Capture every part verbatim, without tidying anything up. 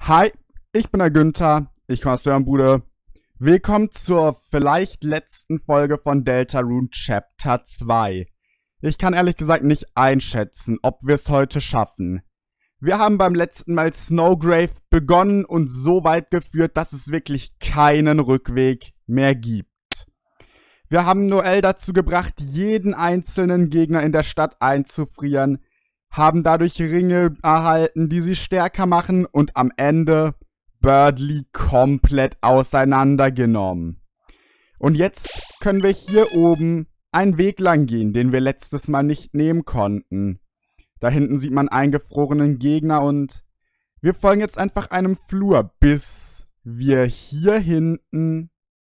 Hi, ich bin der Günther, ich komme aus der Bude. Willkommen zur vielleicht letzten Folge von Deltarune Chapter zwei. Ich kann ehrlich gesagt nicht einschätzen, ob wir es heute schaffen. Wir haben beim letzten Mal Snowgrave begonnen und so weit geführt, dass es wirklich keinen Rückweg mehr gibt. Wir haben Noelle dazu gebracht, jeden einzelnen Gegner in der Stadt einzufrieren, haben dadurch Ringe erhalten, die sie stärker machen und am Ende Berdly komplett auseinandergenommen. Und jetzt können wir hier oben einen Weg lang gehen, den wir letztes Mal nicht nehmen konnten. Da hinten sieht man eingefrorenen Gegner und wir folgen jetzt einfach einem Flur, bis wir hier hinten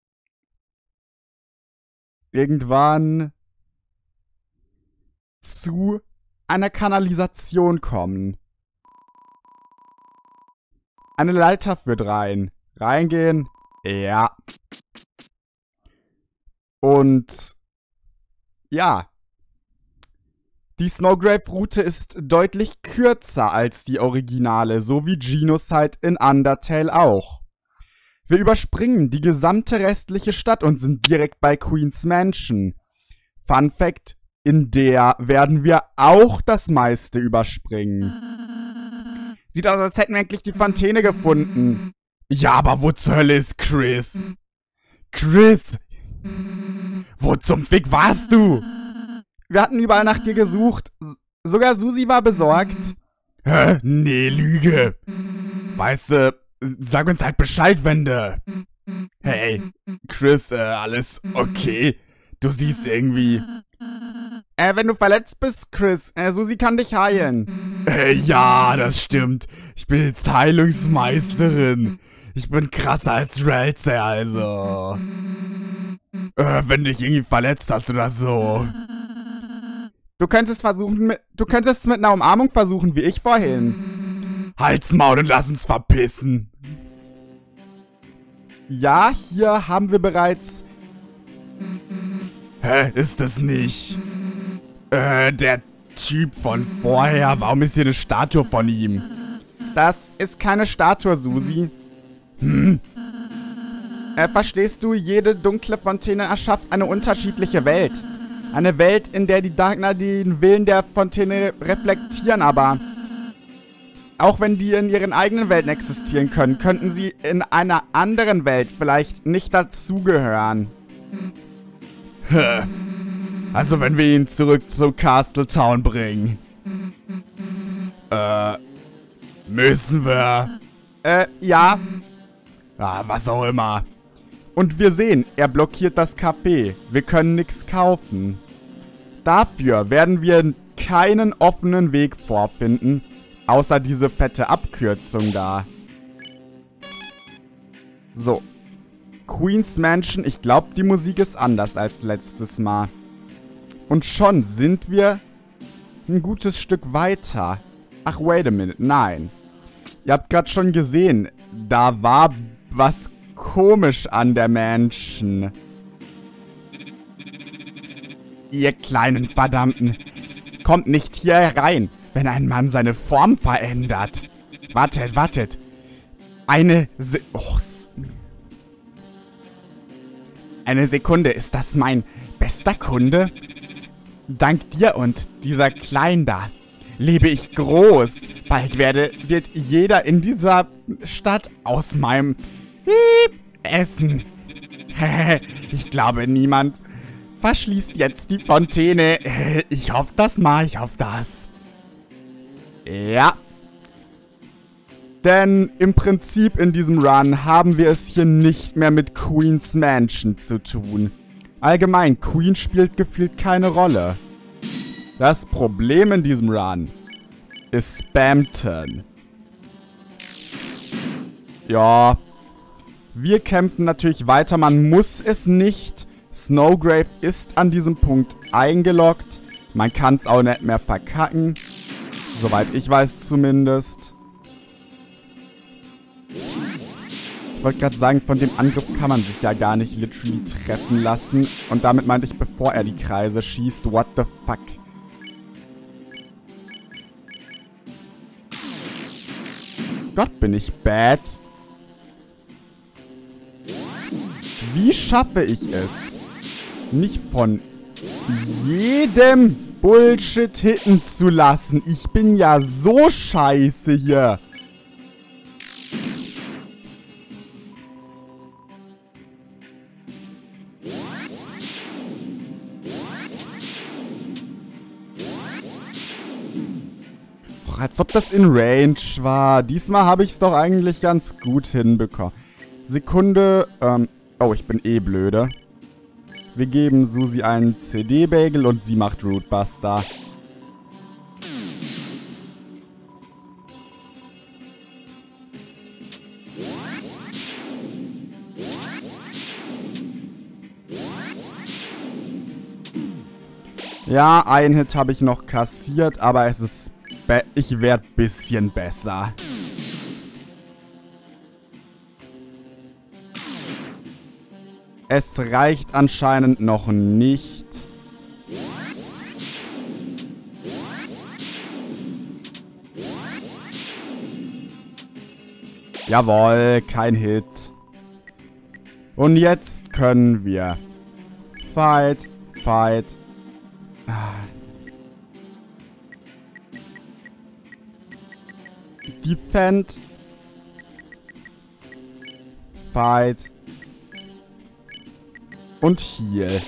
irgendwann zu einer Kanalisation kommen. Eine Leiter führt rein. Reingehen. Ja. Und ja. Die Snowgrave-Route ist deutlich kürzer als die Originale, so wie Genocide in Undertale auch. Wir überspringen die gesamte restliche Stadt und sind direkt bei Queen's Mansion. Fun Fact: In der werden wir auch das meiste überspringen. Sieht aus, als hätten wir eigentlich die Fontäne gefunden. Ja, aber wo zur Hölle ist Chris? Chris! Wo zum Fick warst du? Wir hatten überall nach dir gesucht. Sogar Susi war besorgt. Hä? Nee, Lüge. Weißt du, sag uns halt Bescheid, wenn du... Hey, Chris, äh, alles okay? Du siehst irgendwie... Äh, wenn du verletzt bist, Chris, äh, Susi kann dich heilen. Äh, ja, das stimmt. Ich bin jetzt Heilungsmeisterin. Ich bin krasser als Ralze, also. Äh, wenn du dich irgendwie verletzt hast oder so. Du könntest versuchen, mit, du könntest es mit einer Umarmung versuchen, wie ich vorhin. Halt's Maul und lass uns verpissen. Ja, hier haben wir bereits... Hä, ist das nicht... Äh, der Typ von vorher. Warum ist hier eine Statue von ihm? Das ist keine Statue, Susi. Hm? Äh, verstehst du, jede dunkle Fontäne erschafft eine unterschiedliche Welt. Eine Welt, in der die Darkner den Willen der Fontäne reflektieren, aber... Auch wenn die in ihren eigenen Welten existieren können, könnten sie in einer anderen Welt vielleicht nicht dazugehören. Hä? Also wenn wir ihn zurück zu Castle Town bringen. Äh, müssen wir? Äh, ja. Ah, was auch immer. Und wir sehen, er blockiert das Café. Wir können nichts kaufen. Dafür werden wir keinen offenen Weg vorfinden, außer diese fette Abkürzung da. So. Queen's Mansion, ich glaube, die Musik ist anders als letztes Mal. Und schon sind wir ein gutes Stück weiter. Ach, wait a minute, nein. Ihr habt gerade schon gesehen, da war was komisch an der Mansion. Ihr kleinen Verdammten, kommt nicht hier herein, wenn ein Mann seine Form verändert. Wartet, wartet. Eine Se oh, Eine Sekunde, ist das mein bester Kunde? Dank dir und dieser Kleinen da lebe ich groß. Bald werde, wird jeder in dieser Stadt aus meinem Piep essen. Ich glaube, niemand verschließt jetzt die Fontäne. Ich hoffe das mal, ich hoffe das. Ja. Denn im Prinzip in diesem Run haben wir es hier nicht mehr mit Queen's Mansion zu tun. Allgemein, Queen spielt gefühlt keine Rolle. Das Problem in diesem Run ist Spamton. Ja. Wir kämpfen natürlich weiter, man muss es nicht. Snowgrave ist an diesem Punkt eingeloggt. Man kann es auch nicht mehr verkacken. Soweit ich weiß zumindest. Ich wollte gerade sagen, von dem Angriff kann man sich ja gar nicht literally treffen lassen. Und damit meinte ich, bevor er die Kreise schießt. What the fuck? Gott, bin ich bad. Wie schaffe ich es, nicht von jedem Bullshit hitten zu lassen? Ich bin ja so scheiße hier. Och, als ob das in Range war. Diesmal habe ich es doch eigentlich ganz gut hinbekommen. Sekunde, ähm, oh, ich bin eh blöde. Wir geben Susi einen C D-Bagel und sie macht Rootbuster. Ja, einen Hit habe ich noch kassiert, aber es ist... Be- ich werde ein bisschen besser. Es reicht anscheinend noch nicht. Jawohl, kein Hit. Und jetzt können wir. Fight, fight. Defend. Fight. Und Heal.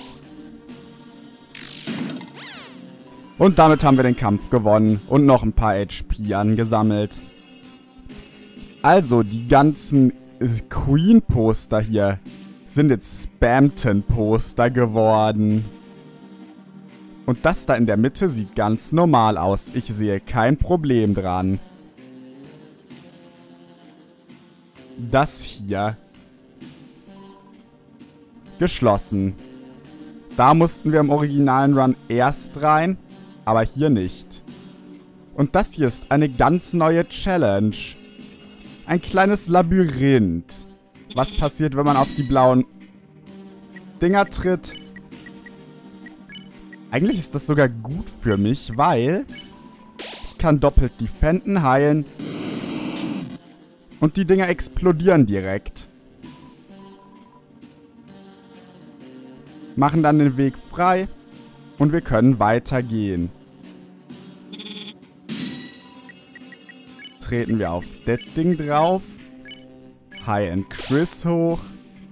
Und damit haben wir den Kampf gewonnen und noch ein paar H P angesammelt. Also, die ganzen Queen-Poster hier sind jetzt Spamton-Poster geworden. Und das da in der Mitte sieht ganz normal aus. Ich sehe kein Problem dran. Das hier. Geschlossen. Da mussten wir im originalen Run erst rein, aber hier nicht. Und das hier ist eine ganz neue Challenge. Ein kleines Labyrinth. Was passiert, wenn man auf die blauen Dinger tritt? Eigentlich ist das sogar gut für mich, weil ich kann doppelt defenden, heilen und die Dinger explodieren direkt. Machen dann den Weg frei und wir können weitergehen. Treten wir auf das Ding drauf. Heilen Chris hoch.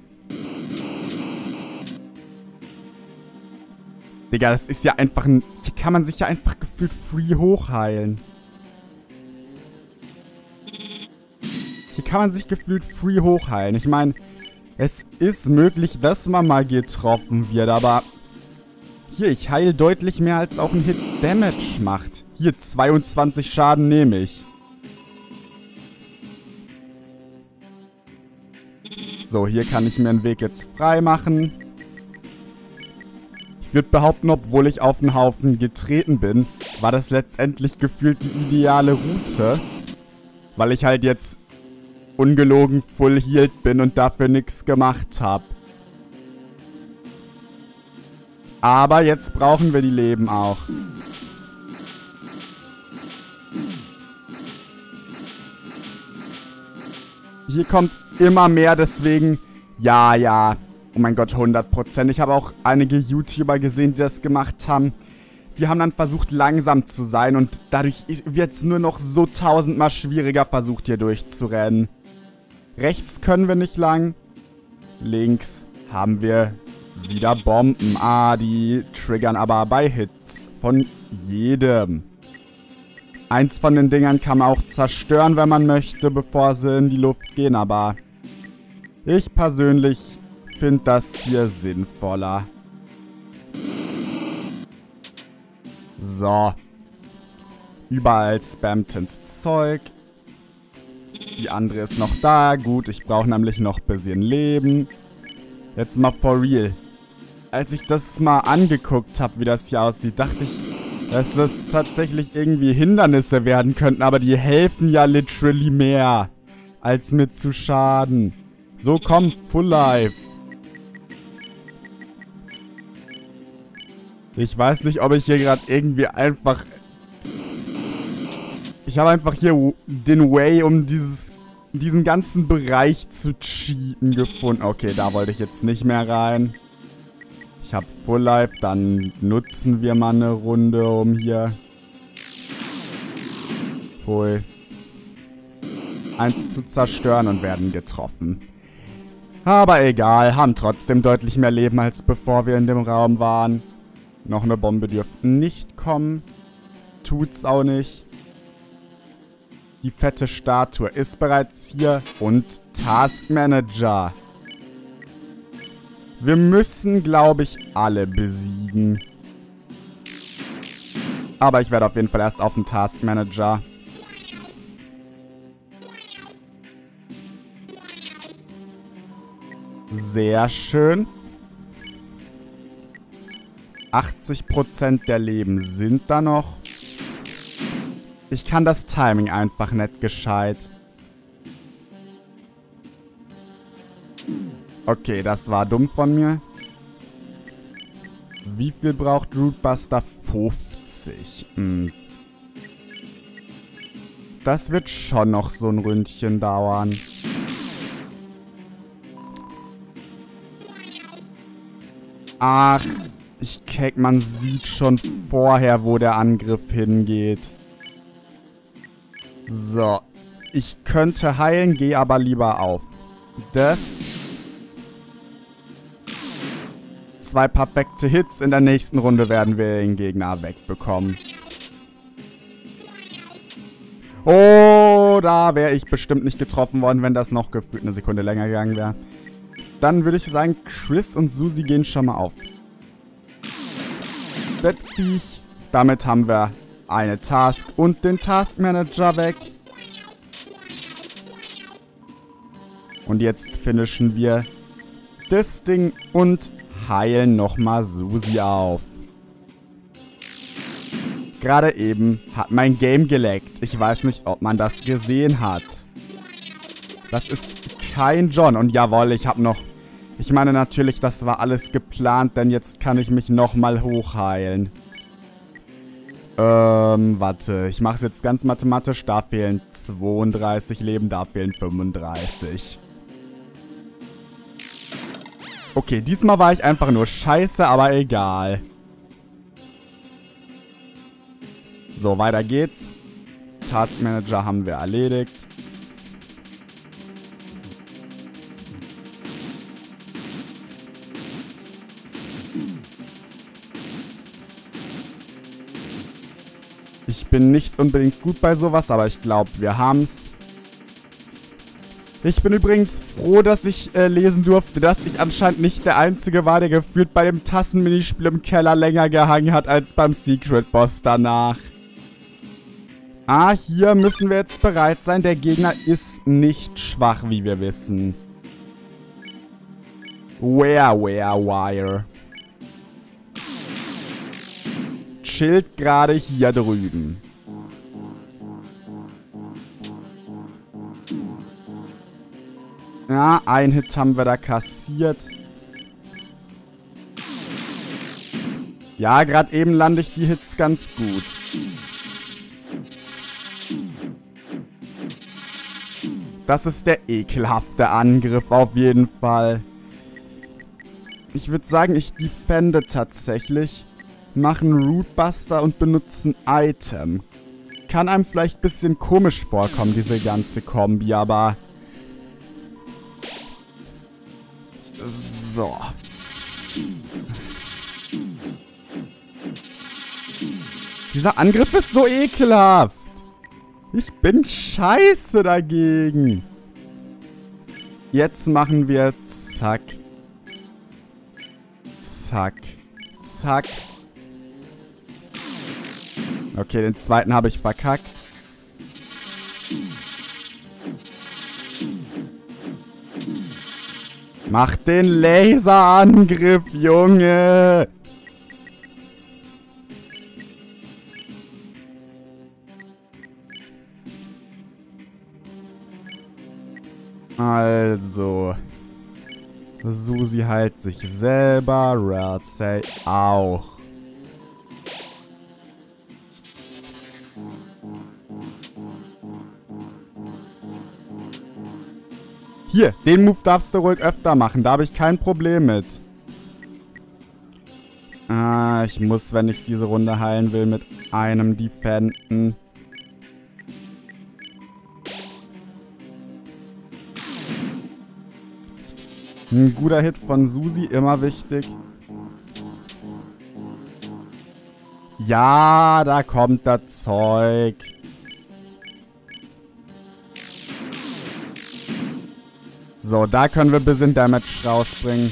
Digga, das ist ja einfach ein... Hier kann man sich ja einfach gefühlt free hochheilen. Hier kann man sich gefühlt free hochheilen. Ich meine, es ist möglich, dass man mal getroffen wird, aber... Hier, ich heile deutlich mehr, als auch ein Hit Damage macht. Hier, zweiundzwanzig Schaden nehme ich. So, hier kann ich mir den Weg jetzt frei machen. Ich würde behaupten, obwohl ich auf den Haufen getreten bin, war das letztendlich gefühlt die ideale Route. Weil ich halt jetzt ungelogen full healed bin und dafür nichts gemacht habe. Aber jetzt brauchen wir die Leben auch. Hier kommt immer mehr, deswegen, ja, ja, oh mein Gott, hundert Prozent. Ich habe auch einige YouTuber gesehen, die das gemacht haben. Die haben dann versucht, langsam zu sein und dadurch wird es nur noch so tausendmal schwieriger versucht, hier durchzurennen. Rechts können wir nicht lang. Links haben wir wieder Bomben. Ah, die triggern aber bei Hits von jedem. Eins von den Dingern kann man auch zerstören, wenn man möchte, bevor sie in die Luft gehen, aber ich persönlich finde das hier sinnvoller. So. Überall Spamtons Zeug. Die andere ist noch da. Gut, ich brauche nämlich noch ein bisschen Leben. Jetzt mal for real. Als ich das mal angeguckt habe, wie das hier aussieht, dachte ich, dass das tatsächlich irgendwie Hindernisse werden könnten. Aber die helfen ja literally mehr, als mir zu schaden. So, komm, Full Life. Ich weiß nicht, ob ich hier gerade irgendwie einfach... Ich Ich habe einfach hier den Way, um dieses, diesen ganzen Bereich zu cheaten gefunden. Okay, da wollte ich jetzt nicht mehr rein. Ich habe Full Life, dann nutzen wir mal eine Runde, um hier... Hui. Eins zu zerstören und werden getroffen. Aber egal, haben trotzdem deutlich mehr Leben, als bevor wir in dem Raum waren. Noch eine Bombe dürfte nicht kommen. Tut's auch nicht. Die fette Statue ist bereits hier. Und Task Manager. Wir müssen, glaube ich, alle besiegen. Aber ich werde auf jeden Fall erst auf den Task Manager. Sehr schön. achtzig Prozent der Leben sind da noch. Ich kann das Timing einfach nicht gescheit. Okay, das war dumm von mir. Wie viel braucht Rootbuster? fünfzig. Hm. Das wird schon noch so ein Ründchen dauern. Ach, ich keck, man sieht schon vorher, wo der Angriff hingeht. So. Ich könnte heilen, gehe aber lieber auf. Das. Zwei perfekte Hits. In der nächsten Runde werden wir den Gegner wegbekommen. Oh, da wäre ich bestimmt nicht getroffen worden, wenn das noch gefühlt eine Sekunde länger gegangen wäre. Dann würde ich sagen, Chris und Susi gehen schon mal auf. Das Viech. Damit haben wir eine Task und den Task Manager weg. Und jetzt finishen wir das Ding und heilen nochmal Susi auf. Gerade eben hat mein Game geleckt. Ich weiß nicht, ob man das gesehen hat. Das ist kein John. Und jawohl, ich habe noch... Ich meine natürlich, das war alles geplant, denn jetzt kann ich mich nochmal hochheilen. Ähm, warte. Ich mache es jetzt ganz mathematisch. Da fehlen zweiunddreißig Leben, da fehlen fünfunddreißig. Okay, diesmal war ich einfach nur scheiße, aber egal. So, weiter geht's. Task Manager haben wir erledigt. Ich bin nicht unbedingt gut bei sowas, aber ich glaube, wir haben's. Ich bin übrigens froh, dass ich äh, lesen durfte, dass ich anscheinend nicht der Einzige war, der gefühlt bei dem Tassenminispiel im Keller länger gehangen hat als beim Secret Boss danach. Ah, hier müssen wir jetzt bereit sein. Der Gegner ist nicht schwach, wie wir wissen. Where, where, wire. Chillt gerade hier drüben. Ja, ein Hit haben wir da kassiert. Ja, gerade eben lande ich die Hits ganz gut. Das ist der ekelhafte Angriff auf jeden Fall. Ich würde sagen, ich defende tatsächlich. Machen Rootbuster und benutzen Item. Kann einem vielleicht ein bisschen komisch vorkommen, diese ganze Kombi, aber... So. Dieser Angriff ist so ekelhaft. Ich bin scheiße dagegen. Jetzt machen wir zack. Zack. Zack. Okay, den zweiten habe ich verkackt. Mach den Laserangriff, Junge! Also. Susi heilt sich selber, Ralsei auch. Hier, den Move darfst du ruhig öfter machen. Da habe ich kein Problem mit. Ah, ich muss, wenn ich diese Runde heilen will, mit einem defenden. Ein guter Hit von Susi, immer wichtig. Ja, da kommt das Zeug. So, da können wir ein bisschen Damage rausbringen.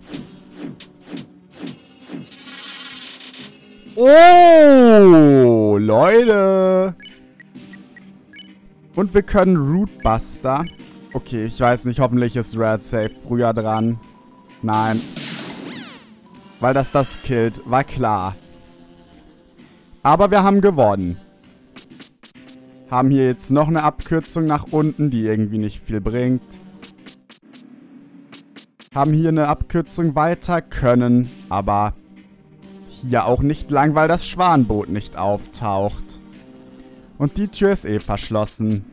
Oh, Leute. Und wir können Rootbuster. Okay, ich weiß nicht, hoffentlich ist Red Safe früher dran. Nein. Weil das das killt, war klar. Aber wir haben gewonnen. Haben hier jetzt noch eine Abkürzung nach unten, die irgendwie nicht viel bringt. Haben hier eine Abkürzung weiter, können aber hier auch nicht lang, weil das Schwanboot nicht auftaucht. Und die Tür ist eh verschlossen.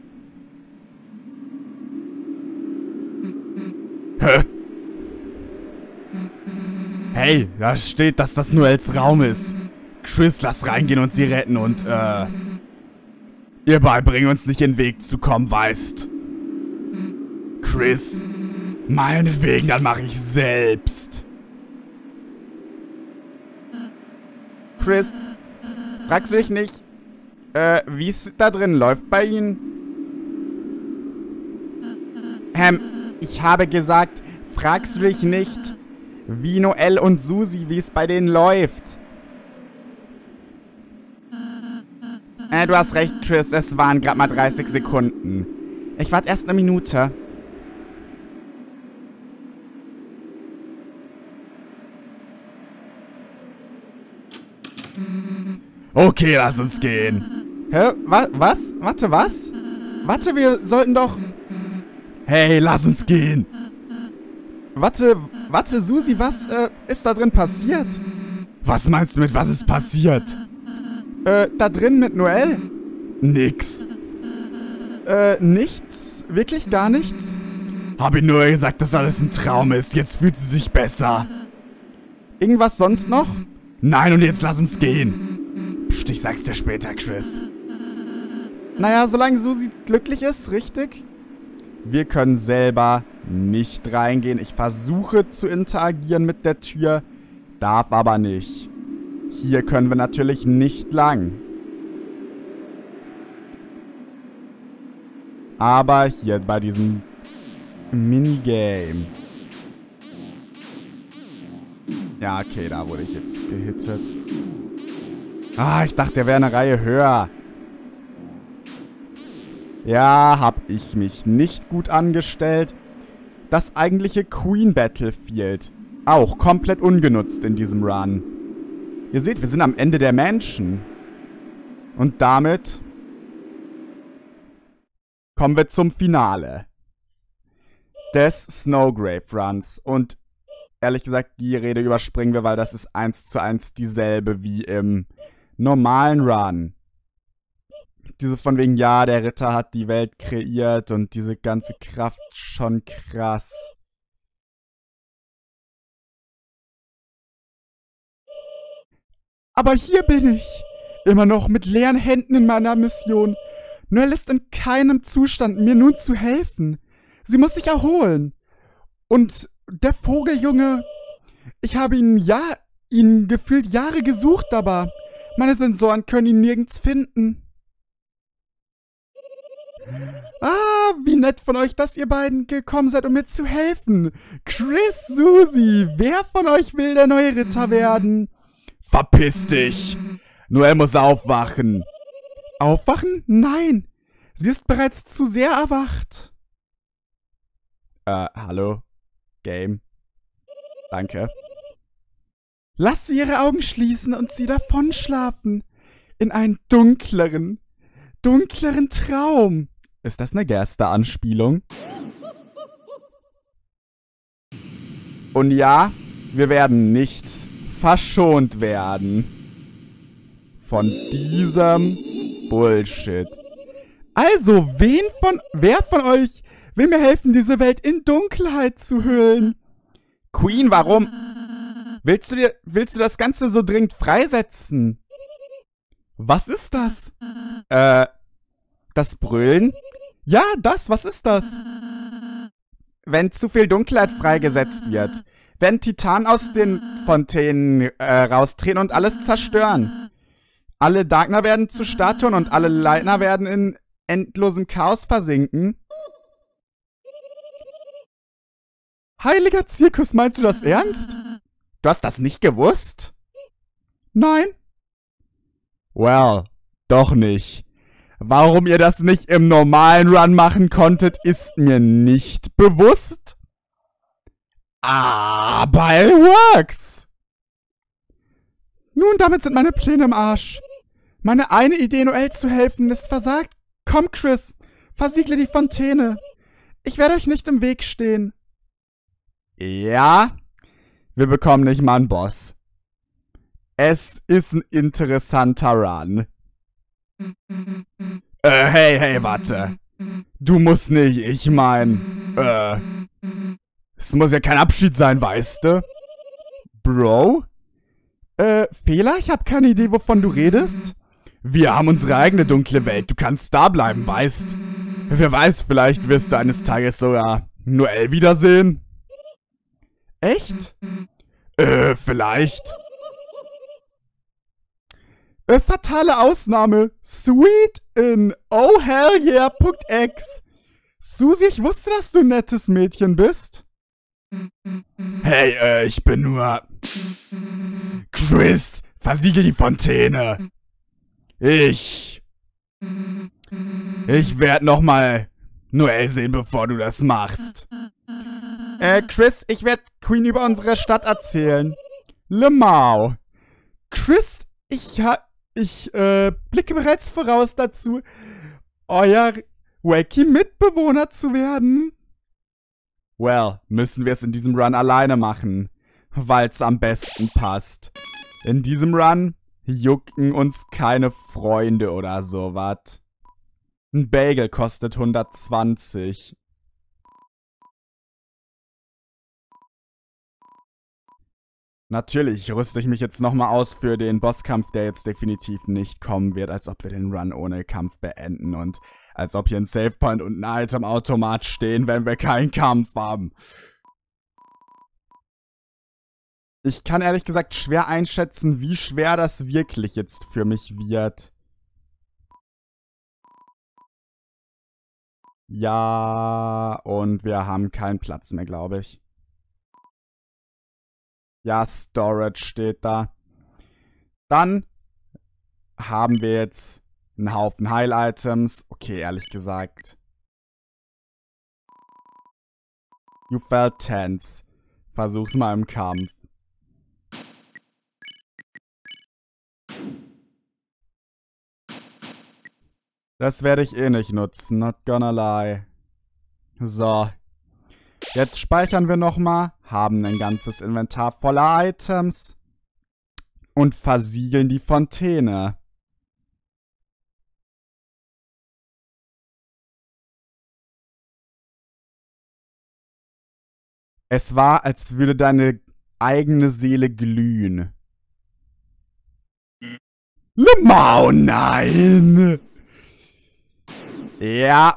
Hä? Hey, da steht, dass das nur als Raum ist. Chris, lass reingehen und sie retten und, äh... ihr beide bringen uns nicht in den Weg zu kommen, weißt. Chris, meinetwegen, dann mache ich selbst. Chris, fragst du dich nicht, äh, wie es da drin läuft bei Ihnen? Ähm, ich habe gesagt, fragst du dich nicht, wie Noel und Susi, wie es bei denen läuft? Äh, du hast recht, Chris, es waren gerade mal dreißig Sekunden. Ich warte erst eine Minute. Okay, lass uns gehen. Hä? Wa was? Warte, was? Warte, wir sollten doch... Hey, lass uns gehen. Warte, warte, Susi, was äh, ist da drin passiert? Was meinst du mit, was ist passiert? Äh, da drin mit Noel? Nix. Äh, nichts? Wirklich gar nichts? Hab ich nur gesagt, dass alles ein Traum ist. Jetzt fühlt sie sich besser. Irgendwas sonst noch? Nein, und jetzt lass uns gehen. Psst, ich sag's dir später, Chris. Naja, solange Susi glücklich ist, richtig? Wir können selber nicht reingehen. Ich versuche zu interagieren mit der Tür, darf aber nicht. Hier können wir natürlich nicht lang. Aber hier bei diesem Minigame. Ja, okay, da wurde ich jetzt gehittet. Ah, ich dachte, der wäre eine Reihe höher. Ja, hab ich mich nicht gut angestellt. Das eigentliche Queen Battlefield. Auch komplett ungenutzt in diesem Run. Ihr seht, wir sind am Ende der Mansion. Und damit kommen wir zum Finale des Snowgrave Runs. Und ehrlich gesagt, die Rede überspringen wir, weil das ist eins zu eins dieselbe wie im normalen Run. Diese von wegen, ja, der Ritter hat die Welt kreiert und diese ganze Kraft, schon krass. Aber hier bin ich, immer noch mit leeren Händen in meiner Mission. Noel ist in keinem Zustand, mir nun zu helfen. Sie muss sich erholen. Und der Vogeljunge, ich habe ihn, ja, ihn gefühlt Jahre gesucht, aber meine Sensoren können ihn nirgends finden. Ah, wie nett von euch, dass ihr beiden gekommen seid, um mir zu helfen. Chris, Susi, wer von euch will der neue Ritter werden? Verpiss dich! Noel muss aufwachen. Aufwachen? Nein. Sie ist bereits zu sehr erwacht. Äh, hallo? Game? Danke. Lass sie ihre Augen schließen und sie davonschlafen. In einen dunkleren, dunkleren Traum. Ist das eine Gerste-Anspielung? Und ja, wir werden nicht verschont werden von diesem Bullshit. Also, wen von, wer von euch will mir helfen, diese Welt in Dunkelheit zu hüllen. Queen, warum? Willst du dir, willst du das Ganze so dringend freisetzen? Was ist das? Äh, das Brüllen? Ja, das, was ist das? Wenn zu viel Dunkelheit freigesetzt wird, werden Titanen aus den Fontänen äh, raustreten und alles zerstören. Alle Darkner werden zu Statuen und alle Lightner werden in endlosem Chaos versinken. Heiliger Zirkus, meinst du das ernst? Du hast das nicht gewusst? Nein. Well, doch nicht. Warum ihr das nicht im normalen Run machen konntet, ist mir nicht bewusst. Aber it works. Nun, damit sind meine Pläne im Arsch. Meine eine Idee, Noelle zu helfen, ist versagt. Komm, Chris, versiegle die Fontäne. Ich werde euch nicht im Weg stehen. Ja, wir bekommen nicht mal einen Boss. Es ist ein interessanter Run. Äh, hey, hey, warte. Du musst nicht, ich mein, äh, es muss ja kein Abschied sein, weißt du? Bro? Äh, Fehler? Ich hab keine Idee, wovon du redest. Wir haben unsere eigene dunkle Welt. Du kannst da bleiben, weißt? Wer weiß, vielleicht wirst du eines Tages sogar Noelle wiedersehen. Echt? Äh, vielleicht. Äh, fatale Ausnahme. Sweet in Oh Hell Yeah. X. Susi, ich wusste, dass du ein nettes Mädchen bist. Hey, äh, ich bin nur... Chris, versiegel die Fontäne. Ich... Ich werd nochmal Noelle sehen, bevor du das machst. Äh, Chris, ich werd Queen über unsere Stadt erzählen. Lemau. Chris, ich ha... Ich, äh, blicke bereits voraus dazu, euer Wacky-Mitbewohner zu werden. Well, müssen wir es in diesem Run alleine machen, weil's am besten passt. In diesem Run jucken uns keine Freunde oder sowas. Ein Bagel kostet hundertzwanzig. Natürlich rüste ich mich jetzt nochmal aus für den Bosskampf, der jetzt definitiv nicht kommen wird, als ob wir den Run ohne Kampf beenden und als ob hier ein Savepoint und ein Itemautomat stehen, wenn wir keinen Kampf haben. Ich kann ehrlich gesagt schwer einschätzen, wie schwer das wirklich jetzt für mich wird. Ja, und wir haben keinen Platz mehr, glaube ich. Ja, Storage steht da. Dann haben wir jetzt einen Haufen Heil-Items. Okay, ehrlich gesagt. You felt tense. Versuch's mal im Kampf. Das werde ich eh nicht nutzen, not gonna lie. So. Jetzt speichern wir nochmal, haben ein ganzes Inventar voller Items und versiegeln die Fontäne. Es war, als würde deine eigene Seele glühen. Lemau, nein! Ja.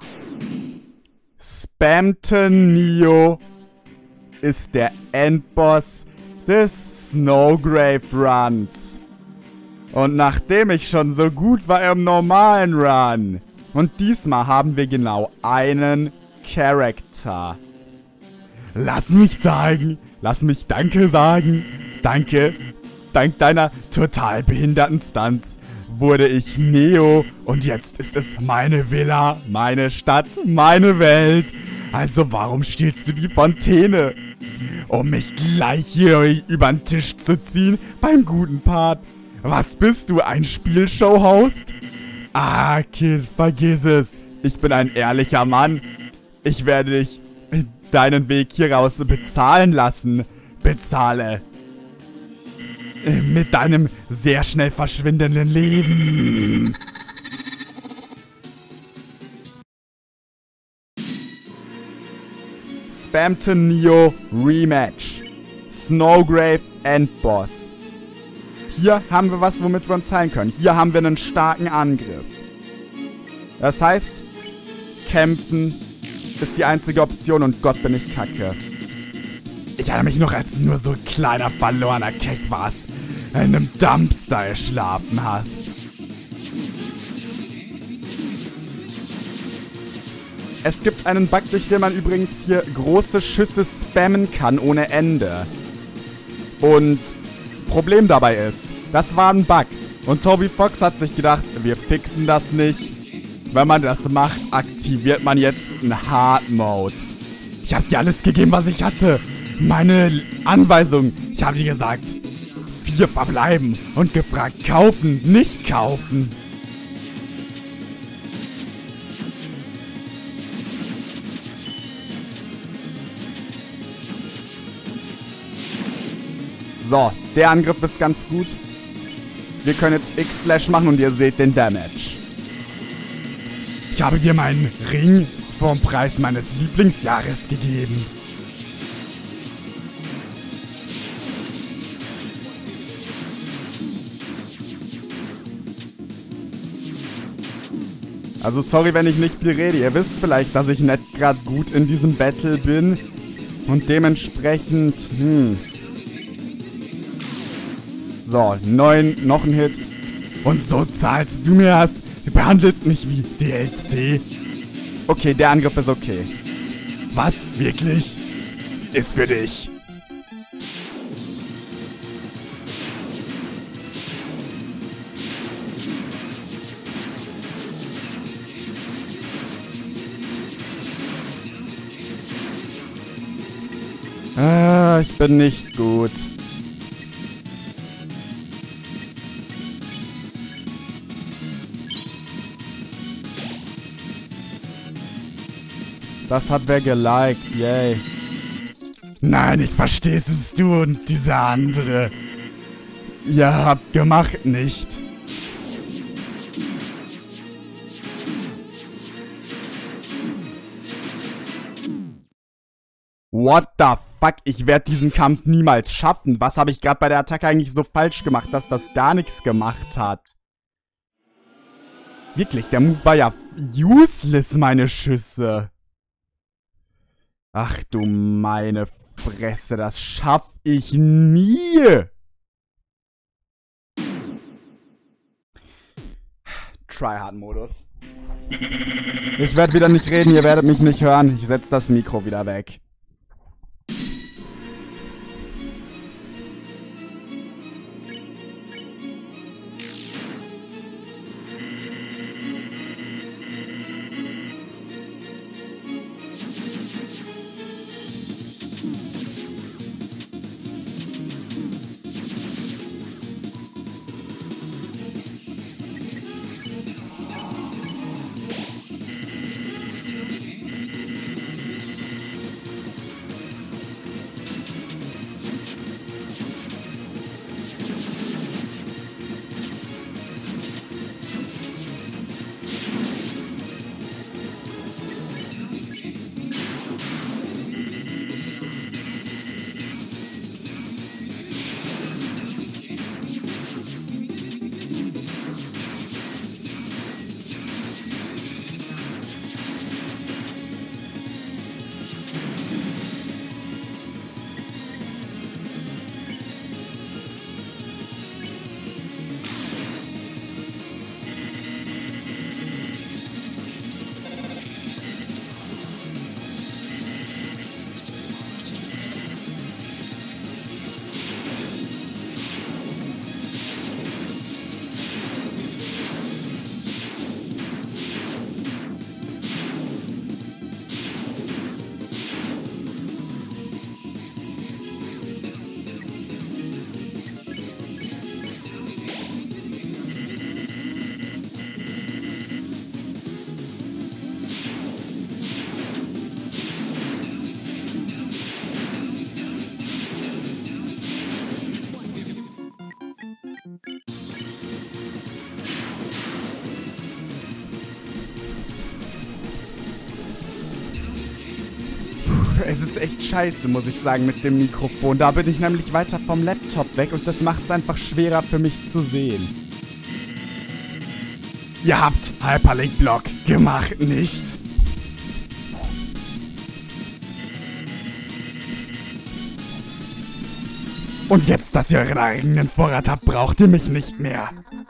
Spamton Neo ist der Endboss des Snowgrave Runs. Und nachdem ich schon so gut war im normalen Run, und diesmal haben wir genau einen Charakter. Lass mich sagen, lass mich Danke sagen. Danke, dank deiner total behinderten Stunts wurde ich Neo und jetzt ist es meine Villa, meine Stadt, meine Welt. Also warum stiehlst du die Fontäne? Um mich gleich hier über den Tisch zu ziehen beim guten Part. Was bist du, ein Spielshow-Host? Ah, Kid, vergiss es. Ich bin ein ehrlicher Mann. Ich werde dich deinen Weg hier raus bezahlen lassen. Bezahle. Mit deinem sehr schnell verschwindenden Leben. gespammte Neo Rematch. Snowgrave Endboss. Hier haben wir was, womit wir uns heilen können. Hier haben wir einen starken Angriff. Das heißt, kämpfen ist die einzige Option und Gott bin ich kacke. Ich erinnere mich noch, als du nur so ein kleiner, verlorener Keck warst, in einem Dumpster geschlafen hast. Es gibt einen Bug, durch den man übrigens hier große Schüsse spammen kann ohne Ende. Und Problem dabei ist, das war ein Bug. Und Toby Fox hat sich gedacht, wir fixen das nicht. Wenn man das macht, aktiviert man jetzt einen Hard Mode. Ich habe dir alles gegeben, was ich hatte. Meine Anweisung. Ich habe dir gesagt, vier verbleiben. Und gefragt, kaufen, nicht kaufen. So, der Angriff ist ganz gut. Wir können jetzt X-Slash machen und ihr seht den Damage. Ich habe dir meinen Ring vom Preis meines Lieblingsjahres gegeben. Also sorry, wenn ich nicht viel rede. Ihr wisst vielleicht, dass ich nicht gerade gut in diesem Battle bin. Und dementsprechend, hm... So, neun, noch ein Hit. Und so zahlst du mir das. Du behandelst mich wie D L C. Okay, der Angriff ist okay. Was? Wirklich? Ist für dich. Ah, ich bin nicht gut. Das hat wer geliked, yay. Nein, ich verstehe es, ist du und dieser andere. Ihr habt gemacht nicht. What the fuck? Ich werde diesen Kampf niemals schaffen. Was habe ich gerade bei der Attacke eigentlich so falsch gemacht, dass das gar nichts gemacht hat? Wirklich, der Move war ja useless, meine Schüsse. Ach du meine Fresse, das schaff ich nie. Tryhard-Modus. Ich werde wieder nicht reden, ihr werdet mich nicht hören. Ich setze das Mikro wieder weg. Es ist echt scheiße, muss ich sagen, mit dem Mikrofon. Da bin ich nämlich weiter vom Laptop weg und das macht es einfach schwerer für mich zu sehen. Ihr habt Hyperlink-Block gemacht, nicht? Und jetzt, dass ihr euren eigenen Vorrat habt, braucht ihr mich nicht mehr.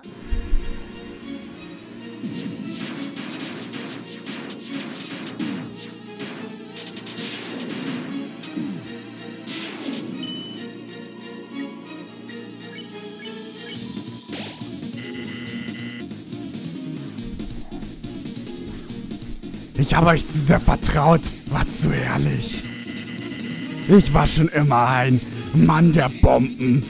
Ich habe euch zu sehr vertraut, war zu ehrlich. Ich war schon immer ein Mann der Bomben.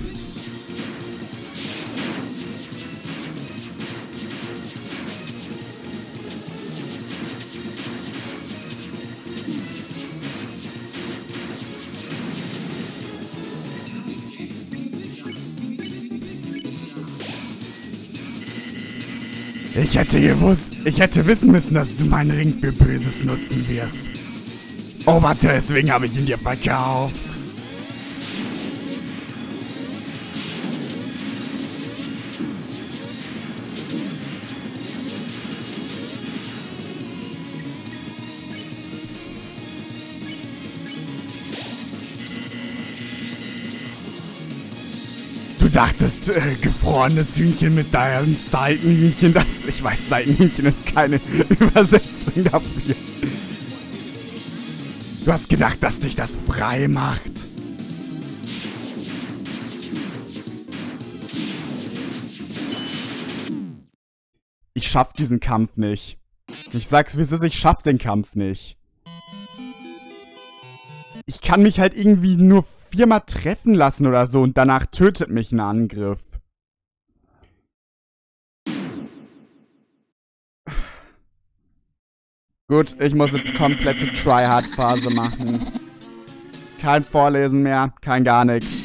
Ich hätte gewusst, ich hätte wissen müssen, dass du meinen Ring für Böses nutzen wirst. Oh, warte, deswegen habe ich ihn dir verkauft. Du dachtest, äh, gefrorenes Hühnchen mit deinem Seitenhühnchen. Das, ich weiß, Seitenhühnchen ist keine Übersetzung dafür. Du hast gedacht, dass dich das frei macht. Ich schaff diesen Kampf nicht. Ich sag's wie es ist, ich schaff den Kampf nicht. Ich kann mich halt irgendwie nur viermal treffen lassen oder so und danach tötet mich ein Angriff. Gut, ich muss jetzt komplette Tryhard-Phase machen. Kein Vorlesen mehr, kein gar nichts.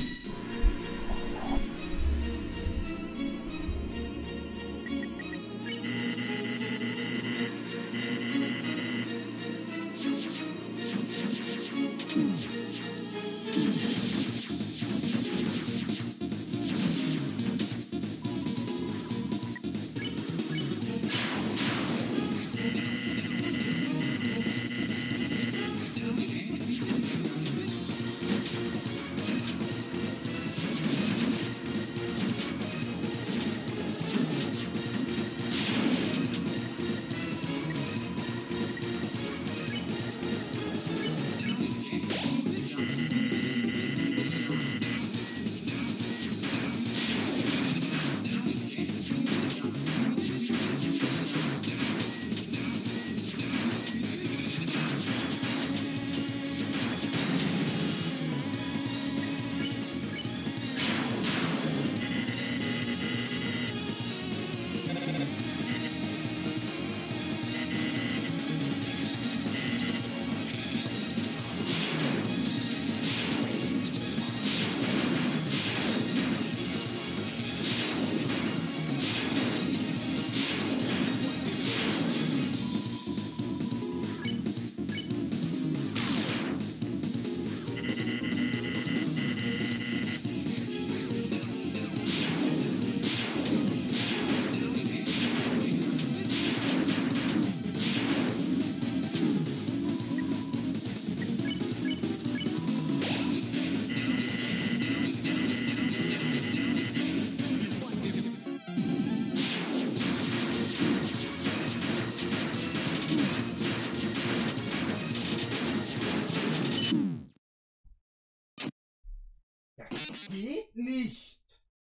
Das geht nicht!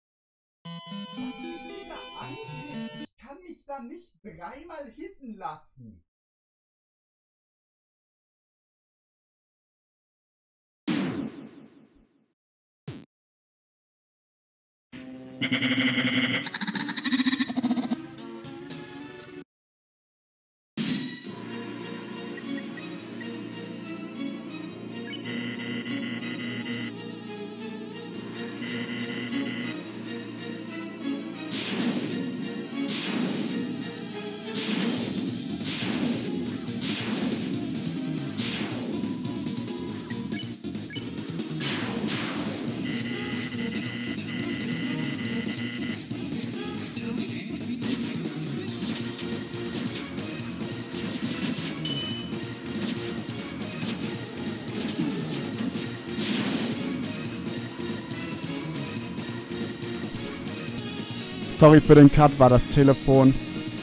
Was ist dieser Angriff? Ich kann mich da nicht dreimal hitten lassen. sorry für den Cut, war das Telefon.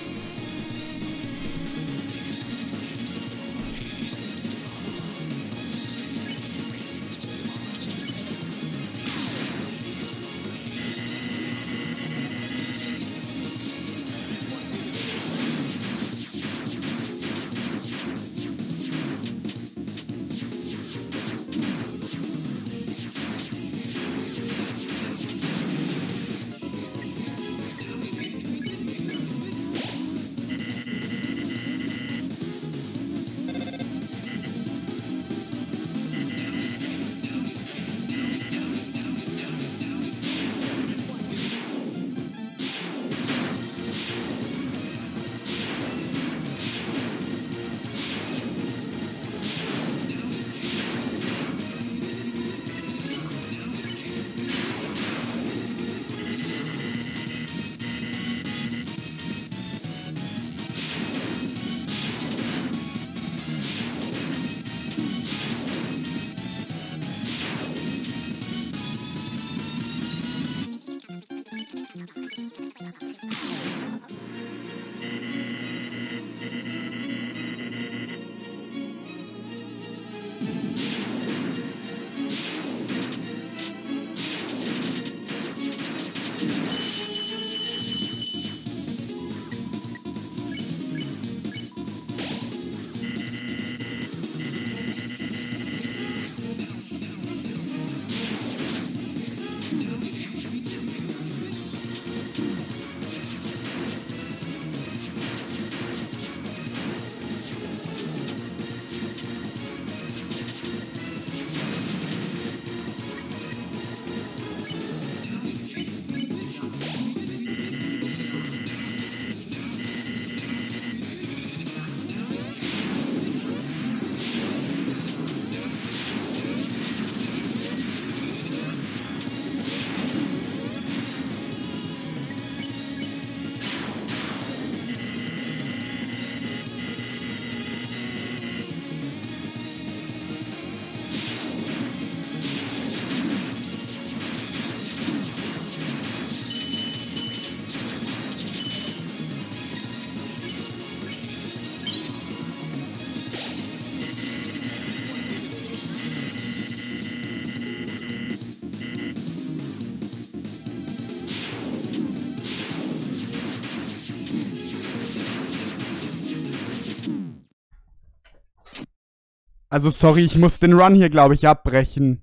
Also sorry, ich muss den Run hier, glaube ich, abbrechen.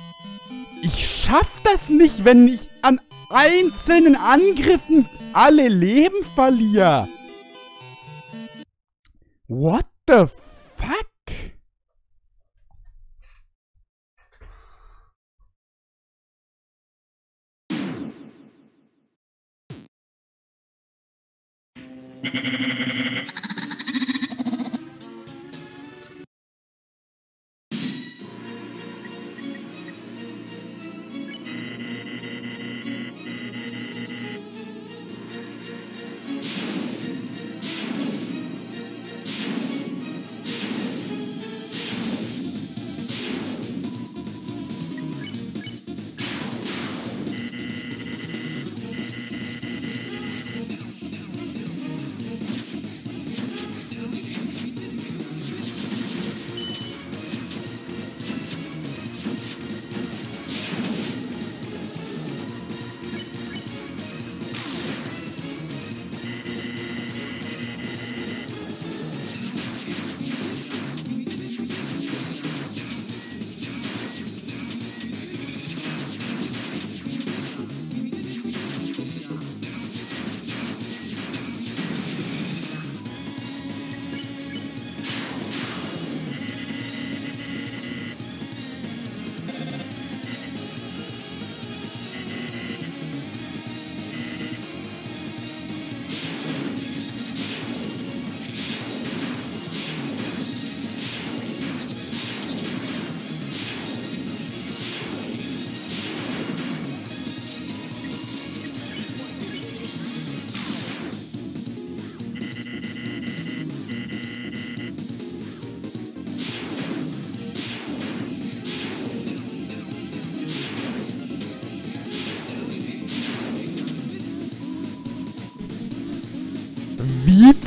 Ich schaff das nicht, wenn ich an einzelnen Angriffen alle Leben verliere. What the fuck?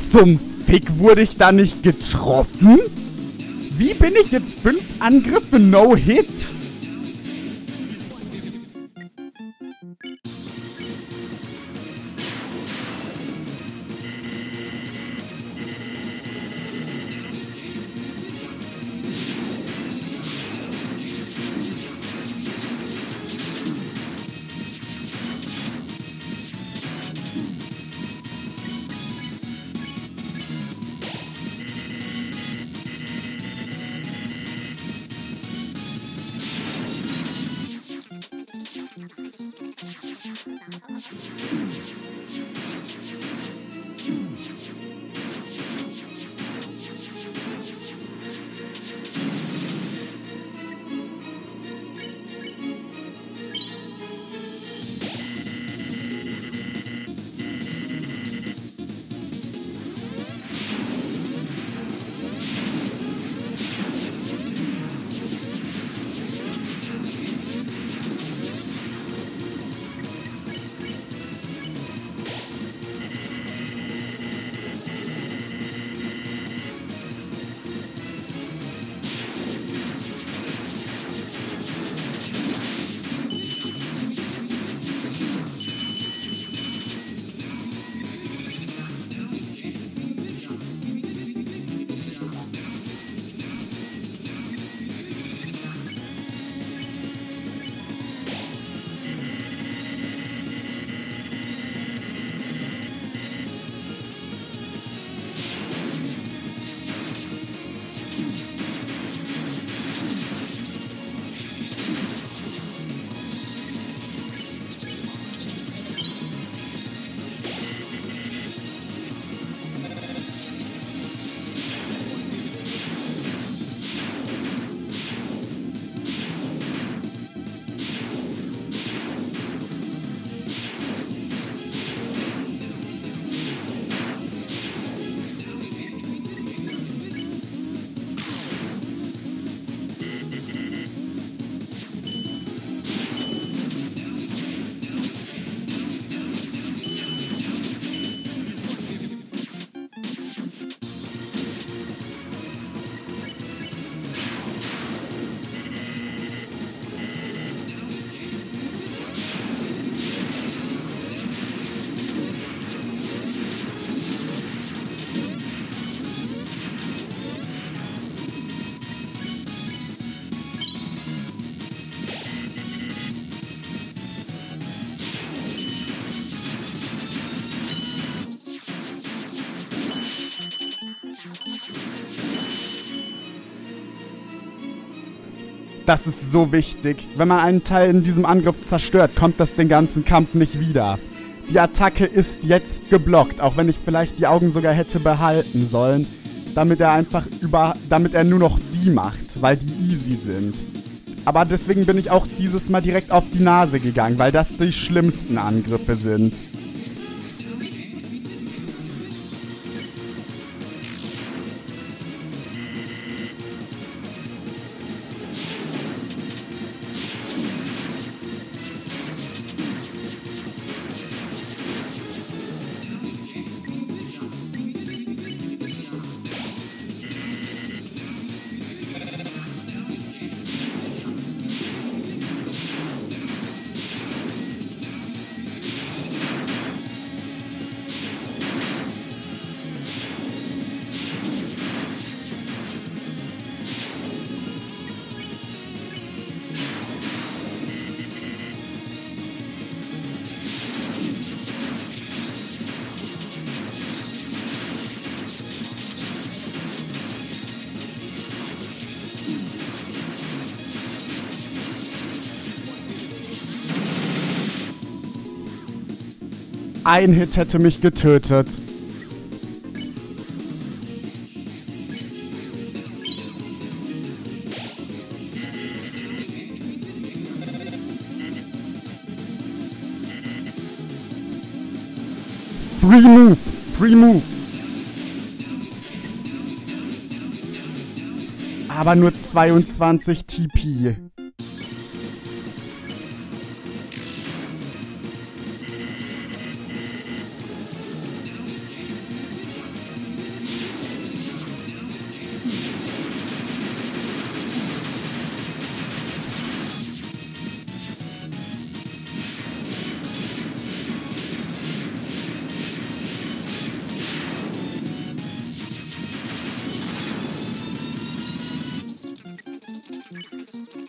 zum Fick wurde ich da nicht getroffen? Wie bin ich jetzt fünf Angriffe No-Hit? Das ist so wichtig. Wenn man einen Teil in diesem Angriff zerstört, kommt das den ganzen Kampf nicht wieder. Die Attacke ist jetzt geblockt, auch wenn ich vielleicht die Augen sogar hätte behalten sollen, damit er einfach über, damit er nur noch die macht, weil die easy sind. Aber deswegen bin ich auch dieses Mal direkt auf die Nase gegangen, weil das die schlimmsten Angriffe sind. Ein Hit hätte mich getötet. Free Move! Free Move! Aber nur zweiundzwanzig T P.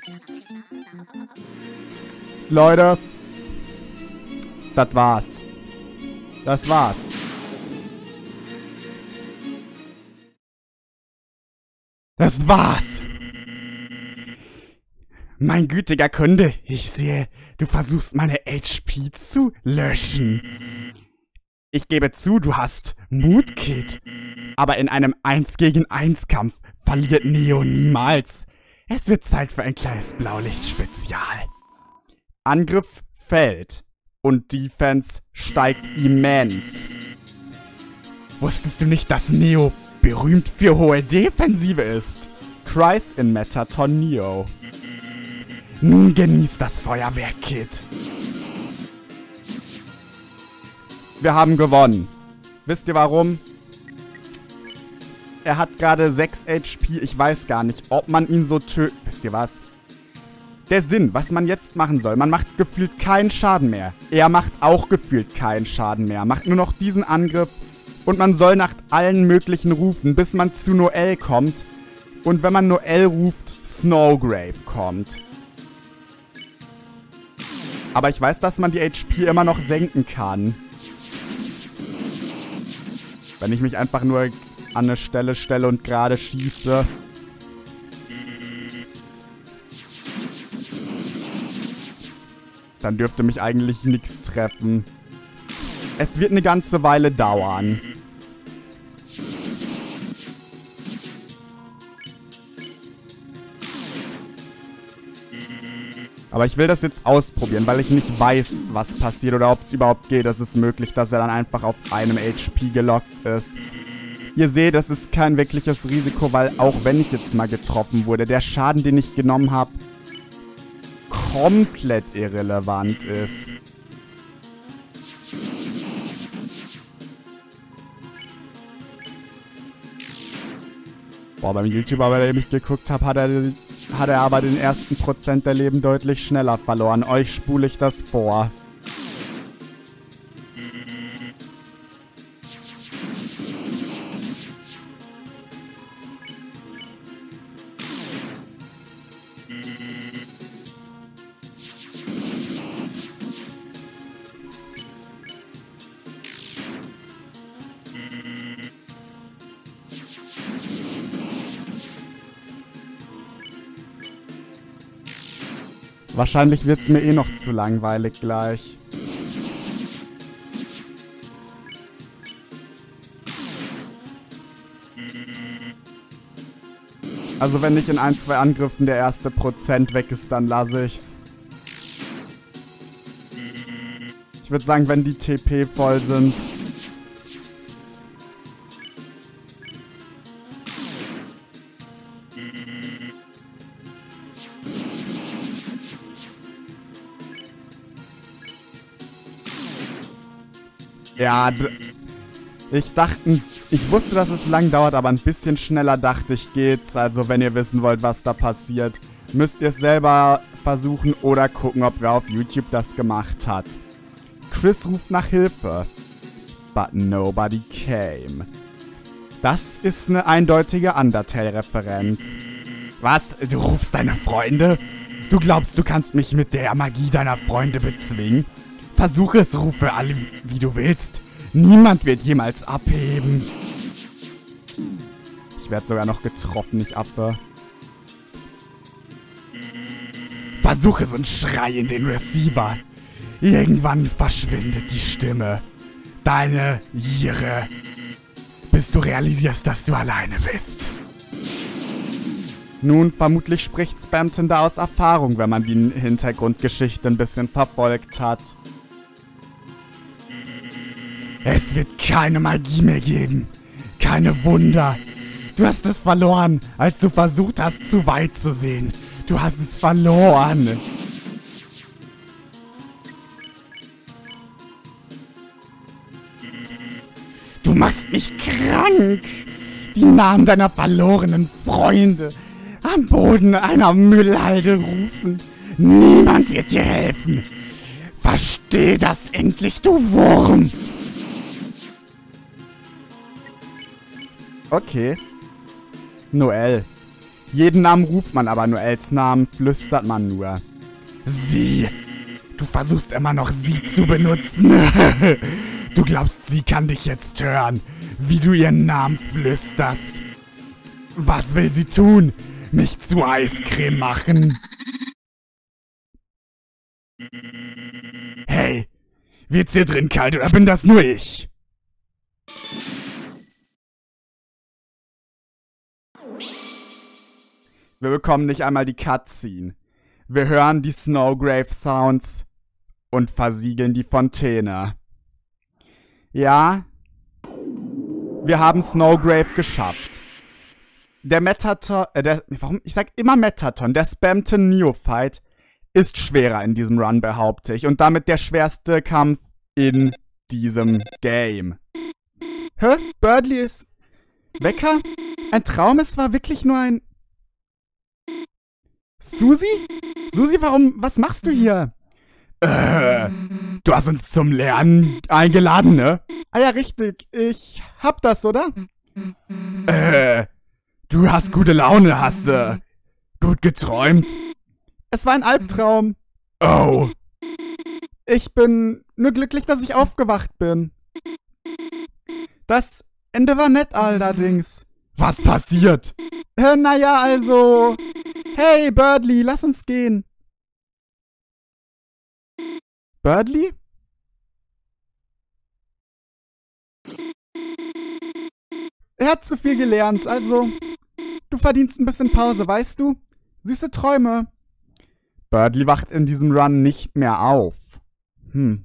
Leute. Das war's. Das war's. Das war's. Mein gütiger Kunde, ich sehe, du versuchst meine H P zu löschen. Ich gebe zu, du hast Mut, Kid. Aber in einem eins gegen eins Kampf verliert Neo niemals. Es wird Zeit für ein kleines Blaulicht-Spezial. Angriff fällt und Defense steigt immens. Wusstest du nicht, dass Neo berühmt für hohe Defensive ist? Cries in Metaton Neo. Nun genießt das Feuerwerk, Kid. Wir haben gewonnen. Wisst ihr warum? Er hat gerade sechs H P. Ich weiß gar nicht, ob man ihn so tötet. Wisst ihr was? Der Sinn, was man jetzt machen soll. Man macht gefühlt keinen Schaden mehr. Er macht auch gefühlt keinen Schaden mehr. Macht nur noch diesen Angriff. Und man soll nach allen möglichen rufen, bis man zu Noel kommt. Und wenn man Noel ruft, Snowgrave kommt. Aber ich weiß, dass man die H P immer noch senken kann. Wenn ich mich einfach nur an eine Stelle stelle und gerade schieße. Dann dürfte mich eigentlich nichts treffen. Es wird eine ganze Weile dauern. Aber ich will das jetzt ausprobieren, weil ich nicht weiß, was passiert oder ob es überhaupt geht. Es ist möglich, dass er dann einfach auf einem H P gelockt ist. Ihr seht, das ist kein wirkliches Risiko, weil auch wenn ich jetzt mal getroffen wurde, der Schaden, den ich genommen habe, komplett irrelevant ist. Boah, beim YouTuber, bei dem ich geguckt habe, hat er, hat er aber den ersten Prozent der Leben deutlich schneller verloren. Euch spule ich das vor. Wahrscheinlich wird es mir eh noch zu langweilig gleich. Also wenn nicht in ein, zwei Angriffen der erste Prozent weg ist, dann lasse ich's. Ich würde sagen, wenn die T P voll sind. Ja, ich dachte, ich wusste, dass es lang dauert, aber ein bisschen schneller dachte ich geht's. Also wenn ihr wissen wollt, was da passiert, müsst ihr es selber versuchen oder gucken, ob wer auf YouTube das gemacht hat. Chris ruft nach Hilfe. But nobody came. Das ist eine eindeutige Undertale-Referenz. Was? Du rufst deine Freunde? Du glaubst, du kannst mich mit der Magie deiner Freunde bezwingen? Versuche es, rufe alle, wie du willst. Niemand wird jemals abheben. Ich werde sogar noch getroffen, ich Affe. Versuche es und schrei in den Receiver. Irgendwann verschwindet die Stimme. Deine ihre. Bis du realisierst, dass du alleine bist. Nun, vermutlich spricht Spamton da aus Erfahrung, wenn man die Hintergrundgeschichte ein bisschen verfolgt hat. Es wird keine Magie mehr geben. Keine Wunder. Du hast es verloren, als du versucht hast, zu weit zu sehen. Du hast es verloren. Du machst mich krank. Die Namen deiner verlorenen Freunde am Boden einer Müllhalde rufen. Niemand wird dir helfen. Versteh das endlich, du Wurm. Okay. Noel. Jeden Namen ruft man aber nur, Els Namen flüstert man nur. Sie! Du versuchst immer noch sie zu benutzen. Du glaubst, sie kann dich jetzt hören, wie du ihren Namen flüsterst. Was will sie tun? Mich zu Eiscreme machen? Hey, wird's hier drin kalt oder bin das nur ich? Wir bekommen nicht einmal die Cutscene. Wir hören die Snowgrave-Sounds und versiegeln die Fontäne. Ja, wir haben Snowgrave geschafft. Der Metaton, äh, der, warum, ich sag immer Metaton, der spammte Neophyte ist schwerer in diesem Run, behaupte ich. Und damit der schwerste Kampf in diesem Game. Hä? Birdly ist... Wecker? Ein Traum? Es war wirklich nur ein... Susi? Susi, warum... Was machst du hier? Äh, du hast uns zum Lernen eingeladen, ne? Ah ja, richtig. Ich hab das, oder? Äh, du hast gute Laune, hast du gut geträumt? Es war ein Albtraum. Oh. Ich bin nur glücklich, dass ich aufgewacht bin. Das Ende war nett allerdings. Was passiert? Äh, naja, also... Hey, Birdly, lass uns gehen. Birdly? Er hat zu viel gelernt, also... Du verdienst ein bisschen Pause, weißt du? Süße Träume. Birdly wacht in diesem Run nicht mehr auf. Hm.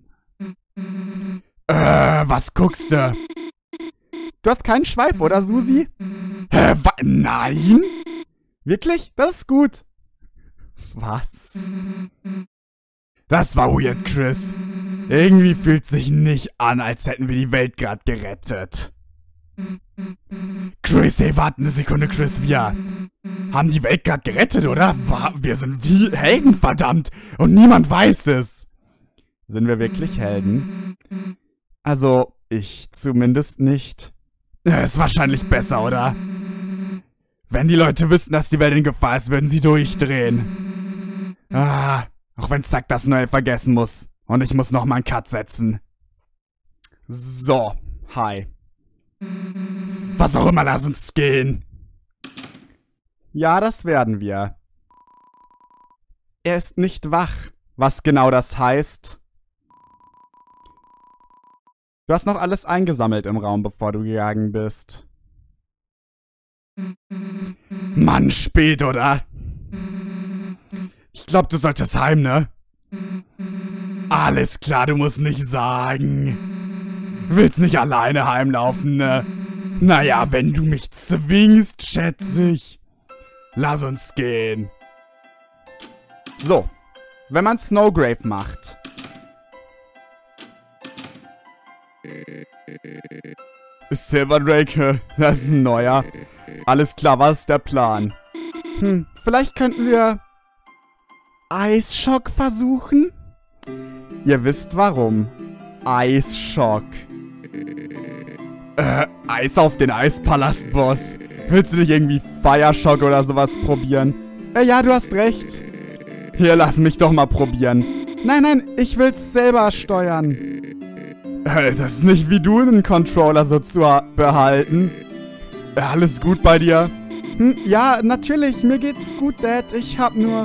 Äh, was guckst du? Du hast keinen Schweif, oder, Susi? Hä, wa- nein? Wirklich? Das ist gut. Was? Das war weird, Chris. Irgendwie fühlt sich nicht an, als hätten wir die Welt gerade gerettet. Chris, hey, warte eine Sekunde, Chris, wir haben die Welt gerade gerettet, oder? Wir sind wie Helden, verdammt. Und niemand weiß es. Sind wir wirklich Helden? Also, ich zumindest nicht. Ist wahrscheinlich besser, oder? Wenn die Leute wüssten, dass die Welt in Gefahr ist, würden sie durchdrehen. Ah, auch wenn Zack das Neue vergessen muss. Und ich muss nochmal einen Cut setzen. So, hi. Was auch immer, lass uns gehen. Ja, das werden wir. Er ist nicht wach. Was genau das heißt? Du hast noch alles eingesammelt im Raum, bevor du gegangen bist. Mann, spät, oder? Ich glaub, du solltest heim, ne? Alles klar, du musst nicht sagen. Willst nicht alleine heimlaufen, ne? Naja, wenn du mich zwingst, schätze ich. Lass uns gehen. So, wenn man Snowgrave macht. Silverdrake, das ist ein neuer. Alles klar, was ist der Plan? Hm, vielleicht könnten wir Eisschock versuchen? Ihr wisst warum. Eisschock. Äh, Eis auf den Eispalast-Boss. Willst du nicht irgendwie Fireshock oder sowas probieren? Äh, ja, du hast recht. Hier, lass mich doch mal probieren. Nein, nein, ich will's selber steuern. Äh, das ist nicht wie du einen Controller so zu behalten. Äh, alles gut bei dir? Hm, ja, natürlich, mir geht's gut, Dad. Ich hab nur...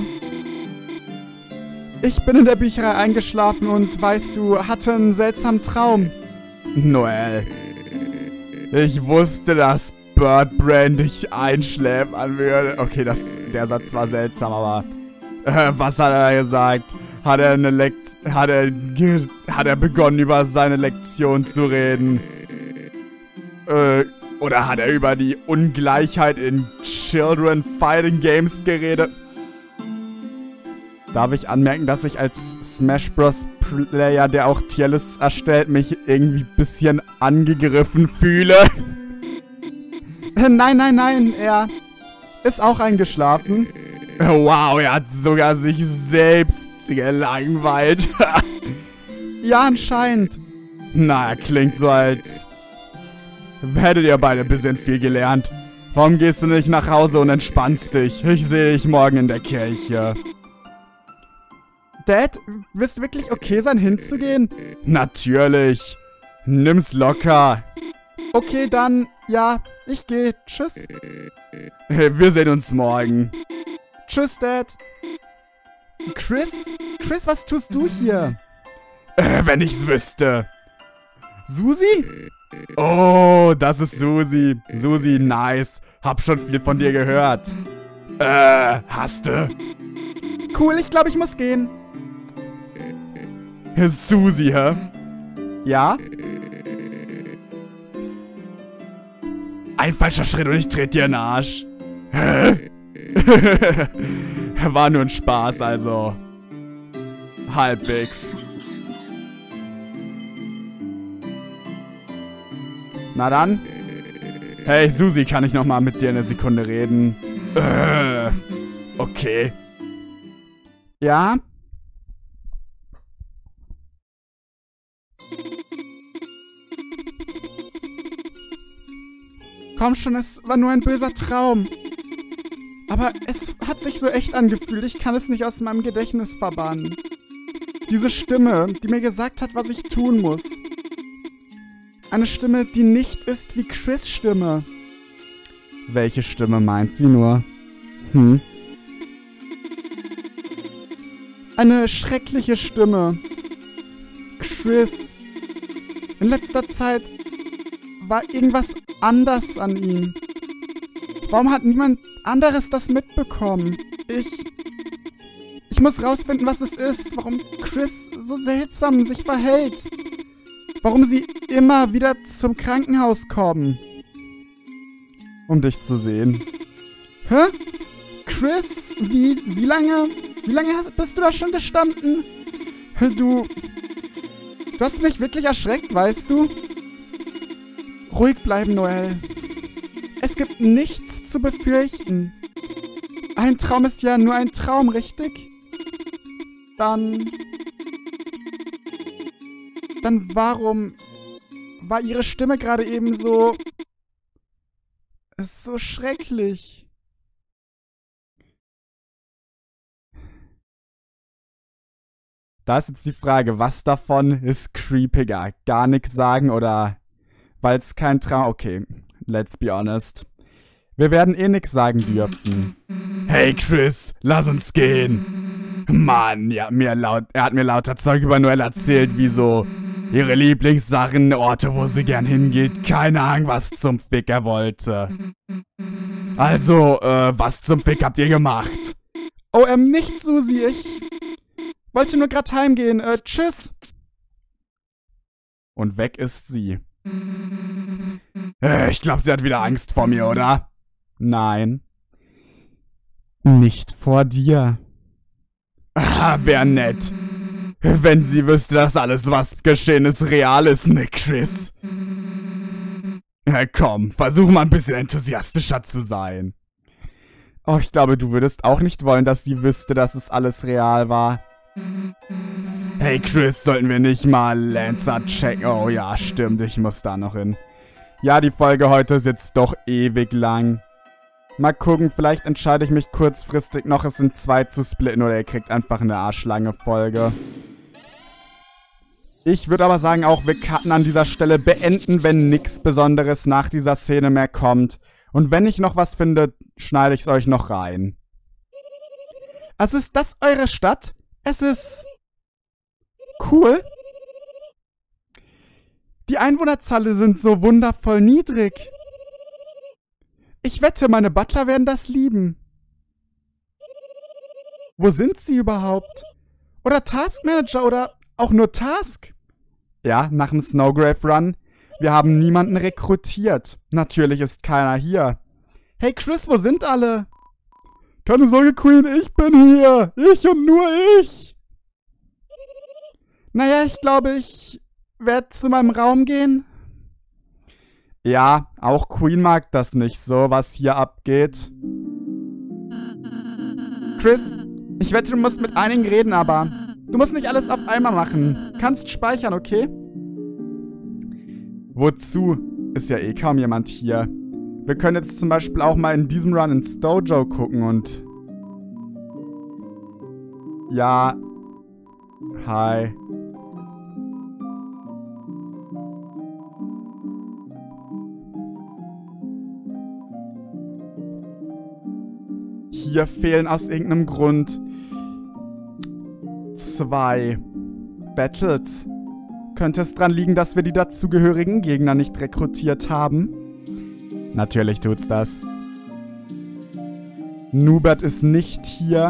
Ich bin in der Bücherei eingeschlafen und, weißt du, hatte einen seltsamen Traum. Noel. Ich wusste, dass Birdbrain dich einschläfern würde. Okay, das, der Satz war seltsam, aber... Äh, was hat er gesagt? Hat er eine Lekt... Hat er... Hat er begonnen, über seine Lektion zu reden? Äh... Oder hat er über die Ungleichheit in Children Fighting Games geredet? Darf ich anmerken, dass ich als Smash Bros. Player, der auch Tierlists erstellt, mich irgendwie ein bisschen angegriffen fühle? Nein, nein, nein, er ist auch eingeschlafen. Wow, er hat sogar sich selbst gelangweilt. Ja, anscheinend. Na, er klingt so, als... Hättet ihr beide ein bisschen viel gelernt. Warum gehst du nicht nach Hause und entspannst dich? Ich sehe dich morgen in der Kirche. Dad, wirst du wirklich okay sein, hinzugehen? Natürlich. Nimm's locker. Okay, dann, ja, ich gehe. Tschüss. Wir sehen uns morgen. Tschüss, Dad. Chris? Chris, was tust du hier? Äh, wenn ich's wüsste. Susi? Oh, das ist Susi. Susi, nice. Hab schon viel von dir gehört. Äh, hast du? Cool, ich glaube, ich muss gehen. Susi, hä? Ja? Ein falscher Schritt und ich trete dir in den Arsch. Hä? War nur ein Spaß, also. Halbwegs. Na dann. Hey, Susi, kann ich nochmal mit dir eine Sekunde reden? Äh, okay. Ja? Komm schon, es war nur ein böser Traum. Aber es hat sich so echt angefühlt. Ich kann es nicht aus meinem Gedächtnis verbannen. Diese Stimme, die mir gesagt hat, was ich tun muss. Eine Stimme, die nicht ist wie Chris' Stimme. Welche Stimme meint sie nur? Hm? Eine schreckliche Stimme. Chris. In letzter Zeit war irgendwas anders an ihm. Warum hat niemand anderes das mitbekommen? Ich... Ich muss rausfinden, was es ist. Warum Chris so seltsam sich verhält. Warum sie immer wieder zum Krankenhaus kommen. Um dich zu sehen. Hä? Chris? Wie, wie lange... Wie lange hast, bist du da schon gestanden? Du... Du hast mich wirklich erschreckt, weißt du? Ruhig bleiben, Noel. Es gibt nichts zu befürchten. Ein Traum ist ja nur ein Traum, richtig? Dann... Dann warum war ihre Stimme gerade eben so... so schrecklich? Da ist jetzt die Frage, was davon ist creepiger? Gar nichts sagen oder... Weil es kein Traum... Okay, let's be honest. Wir werden eh nix sagen dürfen. Hey Chris, lass uns gehen. Mann, ja, mir laut, er hat mir lauter Zeug über Noel erzählt, wie so ihre Lieblingssachen, Orte, wo sie gern hingeht. Keine Ahnung, was zum Fick er wollte. Also, äh, was zum Fick habt ihr gemacht? Oh, ähm, nichts, Susi. Ich wollte nur grad heimgehen. Äh, tschüss. Und weg ist sie. Äh, ich glaube, sie hat wieder Angst vor mir, oder? Nein. Nicht vor dir. Ah, wär nett. Wenn sie wüsste, dass alles, was geschehen ist, real ist, ne, Chris? Ja, komm, versuch mal ein bisschen enthusiastischer zu sein. Oh, ich glaube, du würdest auch nicht wollen, dass sie wüsste, dass es alles real war. Hey Chris, sollten wir nicht mal Lancer checken? Oh ja, stimmt, ich muss da noch hin. Ja, die Folge heute sitzt doch ewig lang. Mal gucken, vielleicht entscheide ich mich kurzfristig noch, es in zwei zu splitten oder ihr kriegt einfach eine arschlange Folge. Ich würde aber sagen, auch wir cutten an dieser Stelle beenden, wenn nichts Besonderes nach dieser Szene mehr kommt. Und wenn ich noch was finde, schneide ich es euch noch rein. Also ist das eure Stadt? Es ist... cool. Die Einwohnerzahlen sind so wundervoll niedrig. Ich wette, meine Butler werden das lieben. Wo sind sie überhaupt? Oder Taskmanager oder auch nur Task? Ja, nach dem Snowgrave Run. Wir haben niemanden rekrutiert. Natürlich ist keiner hier. Hey Chris, wo sind alle? Keine Sorge, Queen, ich bin hier. Ich und nur ich. Naja, ich glaube, ich werde zu meinem Raum gehen. Ja, auch Queen mag das nicht so, was hier abgeht. Chris, ich wette, du musst mit einigen reden, aber du musst nicht alles auf einmal machen. Kannst speichern, okay? Wozu? Ist ja eh kaum jemand hier. Wir können jetzt zum Beispiel auch mal in diesem Run ins Dojo gucken und... Ja. Hi. Hier fehlen aus irgendeinem Grund zwei Battles. Könnte es dran liegen, dass wir die dazugehörigen Gegner nicht rekrutiert haben? Natürlich tut's das. Nubert ist nicht hier.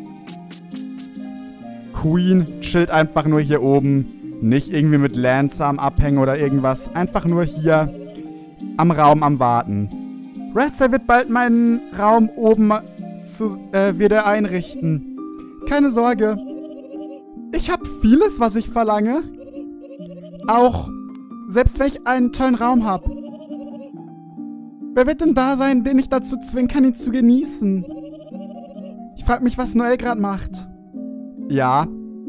Queen chillt einfach nur hier oben. Nicht irgendwie mit Lancer am Abhängen oder irgendwas. Einfach nur hier am Raum am Warten. Redster wird bald meinen Raum oben zu, äh, wieder einrichten. Keine Sorge. Ich habe vieles, was ich verlange. Auch selbst wenn ich einen tollen Raum habe. Wer wird denn da sein, den ich dazu zwingen kann, ihn zu genießen? Ich frage mich, was Noel gerade macht. Ja.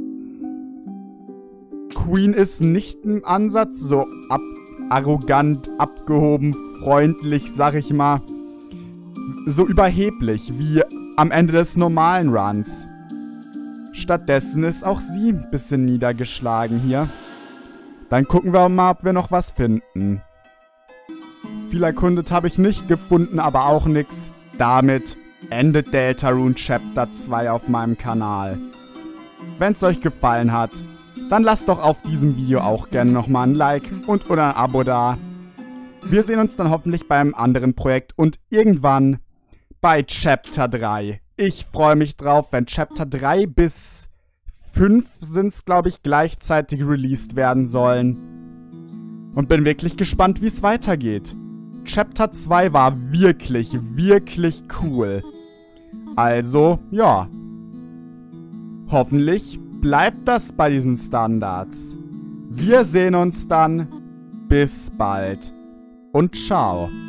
Queen ist nicht im Ansatz so ab arrogant, abgehoben, freundlich, sag ich mal. So überheblich wie am Ende des normalen Runs. Stattdessen ist auch sie ein bisschen niedergeschlagen hier. Dann gucken wir mal, ob wir noch was finden. Viel erkundet habe ich nicht gefunden, aber auch nix. Damit endet Deltarune Chapter zwei auf meinem Kanal. Wenn es euch gefallen hat, dann lasst doch auf diesem Video auch gerne nochmal ein Like und oder ein Abo da. Wir sehen uns dann hoffentlich beim anderen Projekt und irgendwann bei Chapter drei. Ich freue mich drauf, wenn Chapter drei bis fünf sind es, glaube ich, gleichzeitig released werden sollen. Und bin wirklich gespannt, wie es weitergeht. Chapter zwei war wirklich, wirklich cool. Also, ja. Hoffentlich bleibt das bei diesen Standards. Wir sehen uns dann. Bis bald. Und ciao.